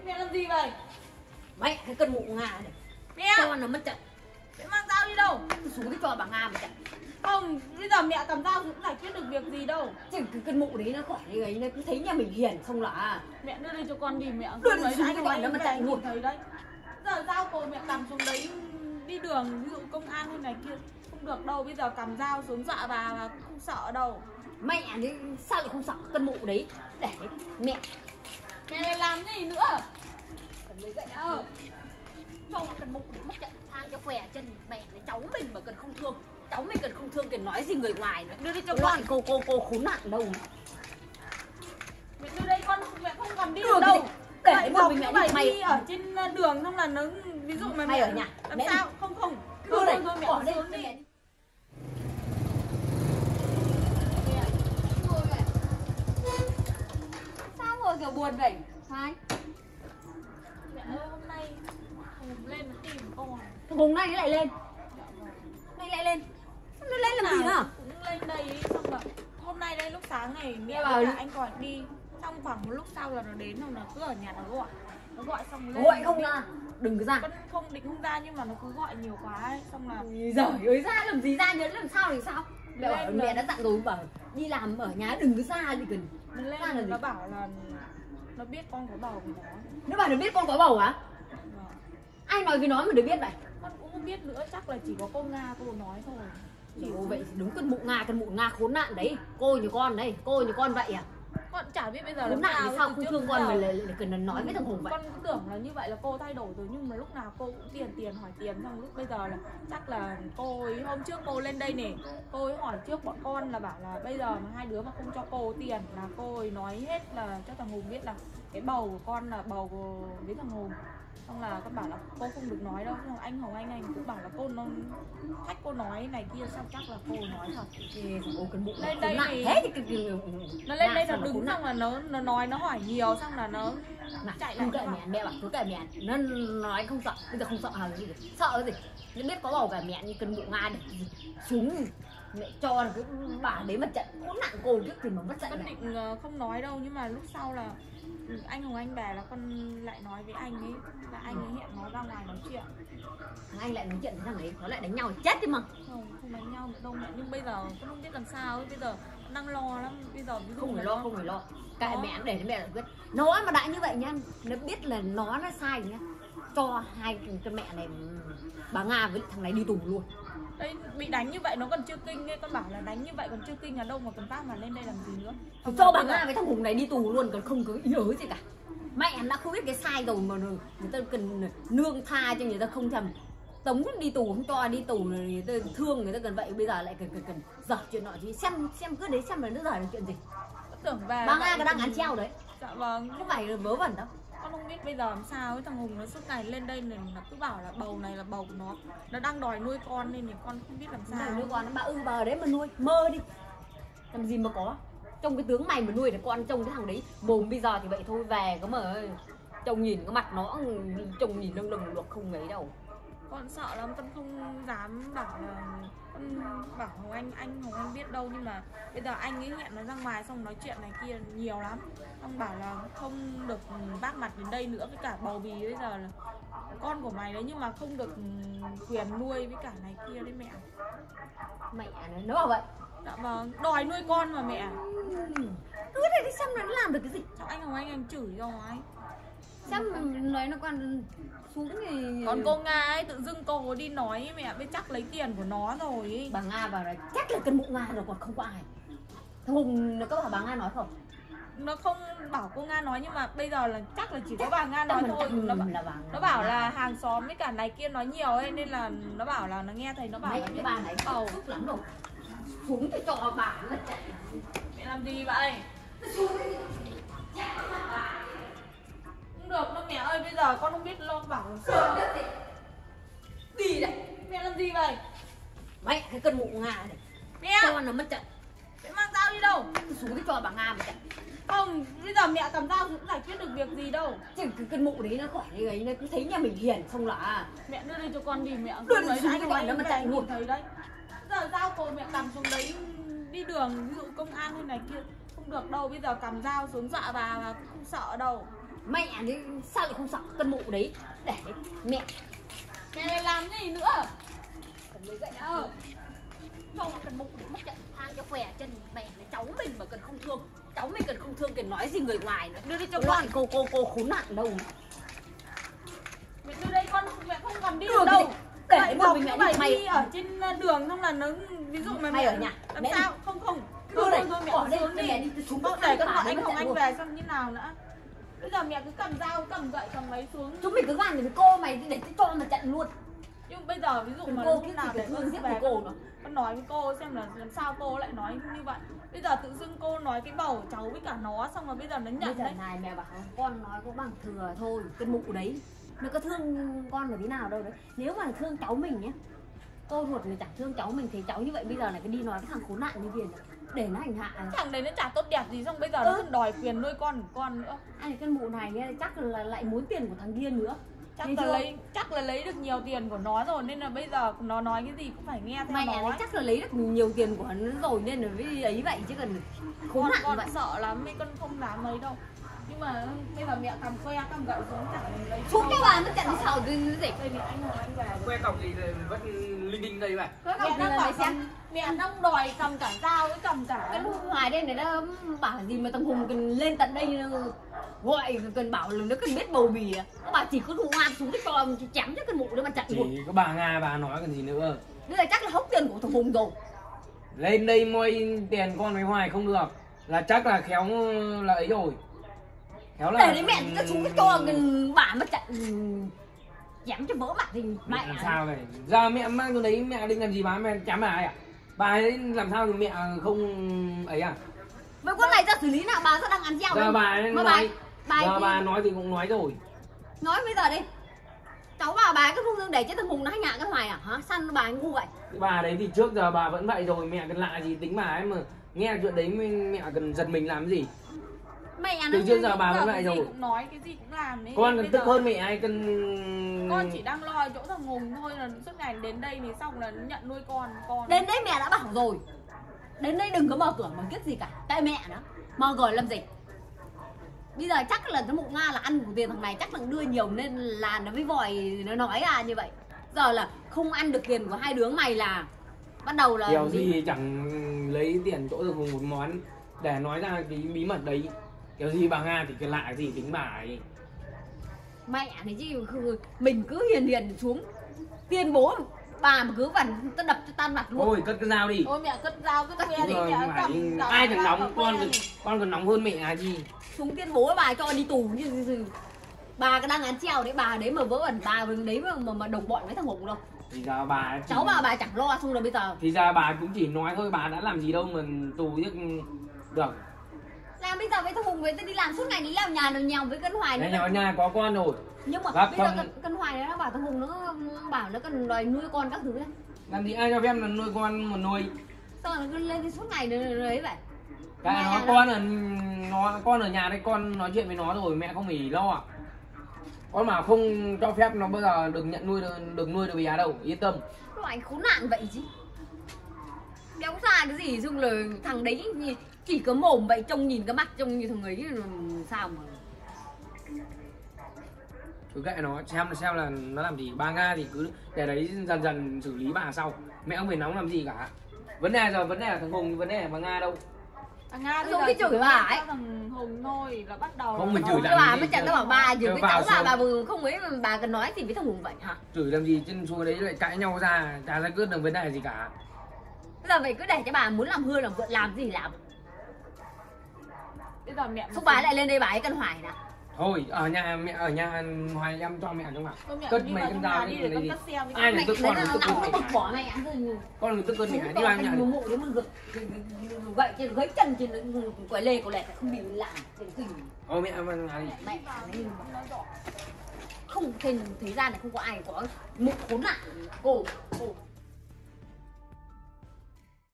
Mẹ làm gì vậy? Mẹ cái cân mụ Nga này. Mẹ! Cho nó mất trận. Mẹ mang dao đi đâu? Tôi xuống cái cho bà Nga một trận. Không, bây giờ mẹ cầm dao cũng giải quyết được việc gì đâu. Chứ cái cân mụ đấy nó khỏi ấy, nó cứ thấy nhà mình hiền xong là Mẹ đưa đây cho con đi mẹ. Đưa đi xuống anh cái của này nó anh mà chạy nhìn ngược. thấy đấy. Giờ dao cô mẹ cầm xuống đấy đi đường, ví dụ công an hay này kia không được đâu. Bây giờ cầm dao xuống dọa bà cũng không sợ đâu. mẹ đấy sao lại không sợ cân mụ đấy. Để mẹ Mẹ này làm gì nữa? cần lấy gậy đã. Cho cân mụ để mất trận thang cho khỏe chân mẹ này. Cháu mình mà cần không thương, cháu mình cần không thương cần nói gì người ngoài nữa. Đưa đi cho Loại con. cô khốn nạn đâu. Mẹ đưa đây con, mẹ không còn đi Đưa được cái đâu. để Vậy một vòng mình như mẹ vậy đi mày đi ở trên đường không là nó ví dụ mà mày mẹ ở nhà làm mẹ sao? đi. Không không. Đưa này Thôi mẹ bỏ đây xuống đi. mẹ đi. Sao ngồi kiểu buồn vậy? Hai Mẹ ơi hôm nay Hùng lên nó tìm con. Hùng nay lại lên. Nay lại lên. Nó lên làm gì nữa? Cũng lên đây ý, xong rồi hôm nay đây lúc sáng này mẹ Nghe bảo với đi. cả anh gọi đi, xong khoảng một lúc sau là nó đến, xong nó cứ ở nhà nó gọi xong lên. Gọi không ra. Đừng có ra. Con không định không ra nhưng mà nó cứ gọi nhiều quá ấy, xong là Giời ơi ra làm gì ra nhớ làm sao thì sao? Mẹ bảo Lên mẹ rồi. đã dặn rồi bảo đi làm ở nhà đừng có ra gì cần. nó lên Ra là gì? nó bảo là nó biết con có bầu của nó. Nó bảo nó biết con có bầu á? Vâng. Ai nói với nó mà được biết vậy? Con cũng không biết nữa, chắc là chỉ có cô Nga cô nói thôi. Ồ, vậy thì đúng cân mụ Nga khốn nạn đấy. Cô như con đấy, cô như con vậy à? Con chả biết bây giờ Khốn làm nạn thì ấy, sao từ không trước thương đến con giờ. mà lại cần nói với thằng Hùng vậy? Con cũng tưởng là như vậy là cô thay đổi rồi, nhưng mà lúc nào cô cũng tiền hỏi tiền, xong lúc bây giờ là chắc là cô ấy hôm trước cô lên đây nè, cô ấy hỏi trước bọn con là bảo là bây giờ mà hai đứa mà không cho cô tiền là cô ấy nói hết là cho thằng Hùng biết là cái bầu của con là bầu với thằng Hùng. Xong là con bảo là cô không được nói đâu, xong anh Hồng anh cũng bảo là cô nó thách cô nói này kia, xong chắc là cô nói thật. Ô cân mụ Lên khốn đây nạn thì- thế thì Nó lên đây nó sao mà đứng khốn nạn? xong là nó nói nó hỏi nhiều, xong là nó Này, chạy không lại kệ nó mẹ, bảo, mẹ bảo cứ kệ mẹ. Nó nói không sợ, bây giờ không sợ hả gì được. Sợ cái gì? Nó biết có bầu cả mẹ như cân mụ Nga để xuống mẹ cho cái bà đấy mà trận khốn nạn cô biết thì mà mất dạy con này. định không nói đâu, nhưng mà lúc sau là anh Hồng anh về là con lại nói với anh ấy là anh ấy hẹn nó ra ngoài nói chuyện. Thằng anh lại nói chuyện với thằng ấy, nó lại đánh nhau chết đi mà. Không đánh nhau nữa đâu mẹ, nhưng bây giờ con không biết làm sao ấy, bây giờ đang lo lắm. Bây giờ ví dụ Không mà phải lo, nó- không phải lo. Kệ Nó- mẹ để mẹ biết. Nó mà đã như vậy nhá, nó biết là nó sai nhá. Cho hai con mẹ này bà Nga với thằng này đi tù luôn. Đấy, bị đánh như vậy nó còn chưa kinh ấy, con bảo là đánh như vậy còn chưa kinh là đâu mà cần phát mà lên đây làm gì nữa. Thì Xong cho là bà bây giờ- Nga với thằng Hùng này đi tù luôn, còn không có ý ới gì cả. Mẹ đã không biết cái sai rồi mà người ta cần nương tha cho người ta không thèm tống đi tù, không cho đi tù, người ta thương người ta cần vậy, bây giờ lại cần dở chuyện nọ thì xem cứ đấy xem là nó dở được chuyện gì. con tưởng về Bà vậy Nga có đang thì- án treo đấy, Dạ vâng, không phải là vớ vẩn đâu. con không biết bây giờ làm sao ấy, thằng Hùng nó suốt ngày lên đây này nó cứ bảo là bầu này là bầu của nó đang đòi nuôi con nên thì con không biết làm Sao sao. nuôi con bà bà đấy mà nuôi mơ đi, làm gì mà có. Trong cái tướng mày mà nuôi được con, trông cái thằng đấy mồm bây giờ thì vậy thôi, về có mà trông nhìn cái mặt nó trông nhìn lưng lưng được không ấy đâu. Con sợ lắm, con không dám bảo là con bảo Hồng anh Hồng anh biết đâu, nhưng mà bây giờ anh ấy hẹn nó ra ngoài xong nói chuyện này kia nhiều lắm, xong bảo là không được vác mặt đến đây nữa, với cả bầu bì bây giờ là con của mày đấy nhưng mà không được quyền nuôi với cả này kia đấy mẹ. Mẹ nó bảo vậy. Dạ vâng, đòi nuôi con mà mẹ. Cứ để đi xem nó làm được cái gì. Chắc anh Hồng anh chửi rồi. Xem nói nó còn xuống thì Còn cô Nga ấy tự dưng cô ấy đi nói mẹ biết chắc lấy tiền của nó rồi ấy. bà Nga bảo là chắc là cân mụ Nga rồi còn không có ai. Thằng Hùng nó có bảo bà Nga nói không? Nó không bảo cô Nga nói, nhưng mà bây giờ là chắc là chỉ có bà Nga nói thôi. Nó bảo Nga. là hàng xóm với cả này kia nói nhiều ấy, nên là nó bảo là nó nghe thấy nó bảo Mấy là cái bà này Ồ, xúc lắm rồi. Xuống thì cho bà nó chạy. mẹ làm gì vậy? Không được đâu mẹ ơi, bây giờ con không biết lo bảo làm sao. Đi đây. Mẹ làm gì vậy? Mẹ cái cân mụ Nga này. Mẹ! Cho nó mất trận. Mẹ mang dao đi đâu? Tôi xuống thì cho bà Nga một trận. Không, bây giờ mẹ cầm dao cũng giải quyết được việc gì đâu. Chứ cái cân mụ đấy nó khỏi ấy, nó cứ thấy nhà mình hiền xong là Mẹ đưa đây cho con đi mẹ. Đưa đi Đấy, xuống anh cái của này nó anh mà về chạy nhìn ngược. thấy đấy. Giờ dao cô mẹ cầm xuống đấy đi đường, ví dụ công an hay này kia không được đâu. Bây giờ cầm dao xuống dọa bà cũng không sợ đâu. Mẹ đấy sao lại không sợ cân mụ đấy để mẹ lại làm gì nữa? cần lấy gậy đâu cho cần mụ để mất trận thang cho khỏe chân mẹ này cháu mình mà cần không thương, cháu mình cần không thương cần nói gì người ngoài nữa. Đưa đi cho loại cô khốn nạn đâu. Mẹ đưa đây con, mẹ không còn đi Đưa được đâu. để một mình mẹ đi mày đi ở trên đường xong là nó ví dụ mà mày mẹ ở nhà làm mẹ sao không đưa này thôi mẹ bỏ đây xuống mẹ đi xuống không bốc để con cả gọi anh mất Hồng trận Anh luôn. về xong như nào nữa. Bây giờ mẹ cứ cầm dao cầm gậy cầm máy xuống. Chúng mình cứ gan với cô mày để cho mà trận luôn. Nhưng bây giờ ví dụ mà Cô lúc cái nào gì để thương con giết về của cô nữa. con nói với cô xem là làm sao cô lại nói như vậy. Bây giờ tự dưng cô nói cái bầu cháu với cả nó xong rồi bây giờ nó Bây nhận giờ đấy. này mẹ bảo con nói có bằng thừa thôi, cái mụ đấy nó có thương con là tí nào đâu đấy. Nếu mà thương cháu mình nhé, cô ruột người chẳng thương cháu mình thì cháu như vậy bây giờ này cái đi nói cái thằng khốn nạn như Viền để nó hành hạ. Thằng đấy nó chả tốt đẹp gì xong bây giờ nó còn đòi quyền nuôi con của con nữa. Ai cái mụ này nghe chắc là lại muốn tiền của thằng kia nữa. Chắc là lấy được nhiều tiền của nó rồi nên là bây giờ nó nói cái gì cũng phải nghe theo Mày nó này ấy. chắc là lấy được nhiều tiền của nó rồi nên là mới ấy vậy chứ cần khốn nạn Con vậy. sợ lắm mấy con không dám mấy đâu. Nhưng mà bây giờ mẹ cầm que cầm gậy xuống chẳng lấy Xuống cái bà nó chặn sao cái gì. Đây thì anh Hồng Anh về. Que cọc gì vẫn linh đinh đây vậy. Mẹ đang bảo mẹ đang đòi cầm cả dao với cầm cả Cái lúc ngoài đây này nó bảo gì mà thằng Hùng cần lên tận đây gọi cần bảo là nó cần biết bầu bì à. Bà chỉ có đủ ngoan xuống cái cho chém cho cái mụ đấy mà chặn một. Chỉ có bà Nga bà nói còn gì nữa. Thế là chắc là hốc tiền của thằng Hùng rồi. Lên đây moi tiền con với Hoài không được là chắc là khéo là ấy rồi. Khéo là Để đấy mẹ nó xuống cái cho bà mà chặn chém cho vỡ mặt thì mẹ làm sao này. Ra mẹ mang cái đấy mẹ định làm gì mẹ chém bà ấy à? Bà ấy làm sao thì mẹ không ấy à? mấy con này ra xử lý nào bà sao đang ăn treo Giờ bà ấy mà nói bà bà nói thì cũng nói rồi. nói bây giờ đi cháu bảo bà cứ không dương để cho thằng Hùng nó hành hạ cái Hoài à hả sao bà anh ngu vậy. Bà đấy thì trước giờ bà vẫn vậy rồi, mẹ cần lạ gì tính bà ấy mà nghe chuyện đấy mẹ cần giật mình làm gì. Mẹ nó Từ trước giờ bà vẫn vậy cái gì rồi. cũng nói cái gì cũng làm đấy. Con Bây cần tức giờ hơn mẹ ai cần. con chỉ đang lo chỗ thằng Hùng thôi là suốt ngày đến đây thì xong là nhận nuôi con. Đến đấy mẹ đã bảo rồi. Đến đây đừng có mở cửa bằng kiếp gì cả. Tại mẹ nó mở cửa làm gì. Bây giờ chắc là cái mụ Nga là ăn của tiền thằng này chắc là đưa nhiều nên là nó mới vòi nó nói ra như vậy. Giờ là không ăn được tiền của hai đứa mày là bắt đầu là Điều gì chẳng lấy tiền chỗ được một món để nói ra cái bí mật đấy. Kiểu gì bà Nga thì cái lạ gì tính bà ấy. mẹ này chứ mình cứ hiền hiền xuống tuyên bố bà mà cứ vằn tao đập cho tan mặt luôn. Thôi cất cái dao đi. Ôi mẹ cất dao cất que đi Rồi, mẹ phải cầm ai chẳng dao nóng cầm que đi. con còn nóng hơn mẹ à gì. Xuống tuyên bố bà cho đi tù như bà đang án treo đấy bà đấy mà vớ vẩn bà đấy mà đồng bọn với thằng Hùng đâu. Thì giờ bà chỉ... Cháu bà chẳng lo xong rồi bây giờ Thì ra bà cũng chỉ nói thôi, bà đã làm gì đâu mà tù chứ được. làm bây giờ với thằng Hùng với đi làm suốt ngày đi làm nhà nhèo với Cân Hoài nữa. Nhà nhà có con rồi. Nhưng mà Gặp bây giờ không... Cân Hoài nó bảo thằng Hùng nó bảo nó cần đòi nuôi con các thứ đấy. Làm gì ai cho phép là nuôi con mà nuôi. Sao nó cứ lên đi suốt ngày đấy vậy. Cái nó con ở nhà đây, con nói chuyện với nó rồi, mẹ không phải lo à. Con mà không cho phép nó bao giờ đừng nhận nuôi được bé đâu, yên tâm. Loại khốn nạn vậy chứ. Đéo ra cái gì chung là thằng đấy chỉ có mồm vậy, trông nhìn cái mặt trông như thằng ấy sao mà. Cứ kệ nó xem là nó làm gì. Bà Nga thì cứ để đấy dần dần xử lý bà sau. Mẹ không phải nóng làm gì cả. Vấn đề là thằng Hùng, vấn đề là bà Nga đâu. Nga Xong cái chửi bà ấy. Thằng Hùng thôi là bắt đầu Không, mình chửi Cái bà mới chẳng nó bảo bà chửi với cháu bà vừa không ấy mà bà cần nói gì với thằng Hùng vậy hả? Chửi làm gì, trên xuống đấy lại cãi nhau ra, chả giải quyết được vấn đề gì cả. Bây giờ vậy cứ để cho bà muốn làm hư làm vợ làm gì làm. Bây giờ mẹ Xong bà lại lên đây bà ấy Cân Hoài nè. Thôi ở nhà mẹ, ở nhà Hoài em cho mẹ trong nào. Cất mấy con dao đi đi. Ai là tức con, tức nó con bực mẹ. bỏ mày ăn rồi. Con tức con mẹ đi Đi vào nhà. vào mụ đấy mà gậy trên gãy chân trên quẩy lê của lẹt không bị lạ trên kinh. Ô mẹ vào nhà đi. Mẹ không trên thế gian này không có ai có mụ khốn nạn cô